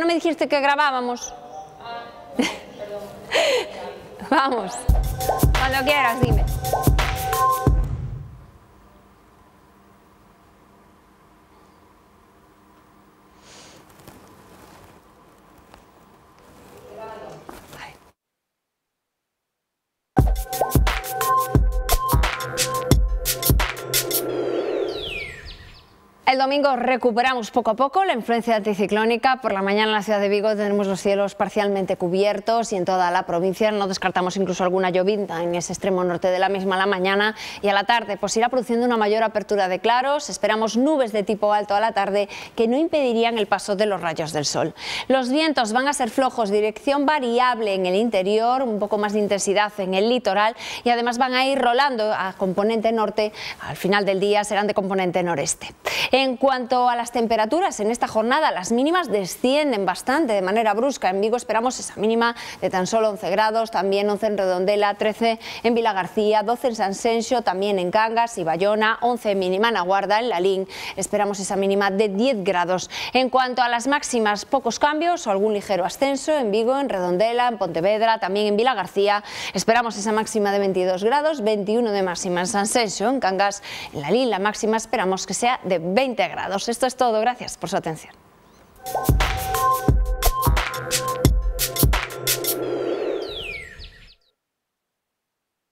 ¿no me dijiste que grabábamos? Perdón. Vamos, cuando quieras, dime. El domingo recuperamos poco a poco la influencia anticiclónica. Por la mañana en la ciudad de Vigo tenemos los cielos parcialmente cubiertos y en toda la provincia no descartamos incluso alguna llovizna en ese extremo norte de la misma a la mañana, y a la tarde pues irá produciendo una mayor apertura de claros. Esperamos nubes de tipo alto a la tarde que no impedirían el paso de los rayos del sol. Los vientos van a ser flojos, dirección variable en el interior, un poco más de intensidad en el litoral, y además van a ir rolando a componente norte. Al final del día serán de componente noreste. En cuanto a las temperaturas, en esta jornada las mínimas descienden bastante de manera brusca. En Vigo esperamos esa mínima de tan solo 11 grados, también 11 en Redondela, 13 en Vilagarcía, 12 en Sanxenxo, también en Cangas y Bayona, 11 mínima en Aguarda, en Lalín esperamos esa mínima de 10 grados. En cuanto a las máximas, pocos cambios o algún ligero ascenso en Vigo, en Redondela, en Pontevedra, también en Vilagarcía esperamos esa máxima de 22 grados, 21 de máxima en Sanxenxo, en Cangas, en Lalín la máxima esperamos que sea de 20 grados. Esto es todo, gracias por su atención.